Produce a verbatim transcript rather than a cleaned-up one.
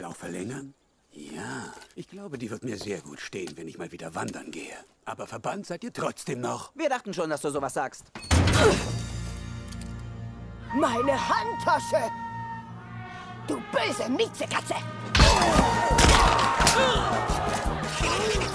Gürtel auch verlängern? Ja, ich glaube, die wird mir sehr gut stehen, wenn ich mal wieder wandern gehe. Aber verbannt seid ihr trotzdem noch. Wir dachten schon, dass du sowas sagst. Meine Handtasche! Du böse Miezekatze!